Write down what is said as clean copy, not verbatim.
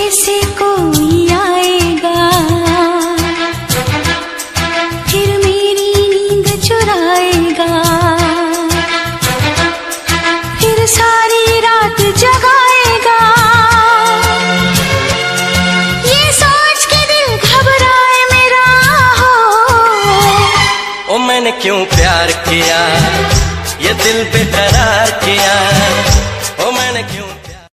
से कोई आएगा, फिर मेरी नींद चुराएगा, फिर सारी रात जगाएगा। ये सोच के दिल घबराए मेरा हो, ओ मैंने क्यों प्यार किया, ये दिल बेकरार किया, ओ मैंने क्यों